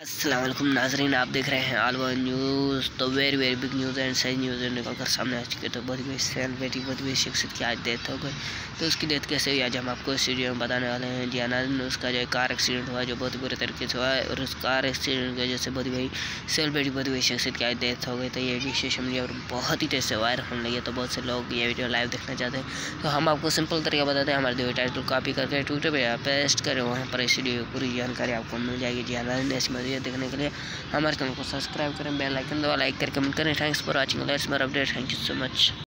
अस्सलाम वालेकुम नाज़रीन, आप देख रहे हैं ऑल वन न्यूज़। तो वेरी बिग न्यूज़ एंड सही न्यूज़ निकल कर सामने आ चुके। तो बहुत बड़ी सेलिब्रिटी बहुत बड़ी शख्सियत की आज डेथ हो गई। तो उसकी डेथ कैसे हुई आज हम आपको इस वीडियो में बताने वाले हैं। जी नाज़रीन, उसका जो कार एक्सीडेंट हुआ जो बहुत बुरे तरीके से हुआ है, और उस कार एक्सीडेंट की वजह से बहुत बड़ी सेलिब्रिटी बहुत बड़ी शख्सियत की आज डेथ हो गई। तो ये वीडियो सोशल मीडिया पर बहुत ही तेज़ से वायरल होने लगी है। तो बहुत से लोग ये वीडियो लाइव देखना चाहते हैं। तो हम आपको सिंपल तरीका बताते हैं। हमारे वीडियो टाइटल कॉपी करके ट्विटर पर पेस्ट करें, वहाँ पर इस वीडियो पूरी जानकारी आपको मिल जाएगी। जी नाज़रीन, ऐसी मज़े देखने के लिए हमारे चैनल को सब्सक्राइब करें, बेल आइकन दबा, लाइक करें, कमेंट करें। Thanks for watching, let's more update. Thank you so much.